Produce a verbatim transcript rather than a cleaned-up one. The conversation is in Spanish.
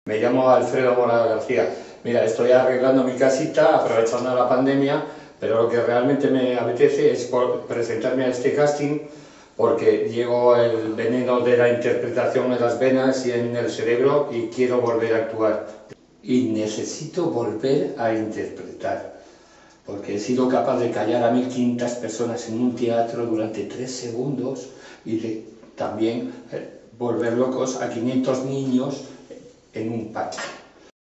Me llamo Alfredo Morado García. Mira, estoy arreglando mi casita, aprovechando la pandemia, pero lo que realmente me apetece es presentarme a este casting porque llevo el veneno de la interpretación en las venas y en el cerebro y quiero volver a actuar. Y necesito volver a interpretar, porque he sido capaz de callar a mil quinientas personas en un teatro durante tres segundos y de también eh, volver locos a quinientos niños en un parque.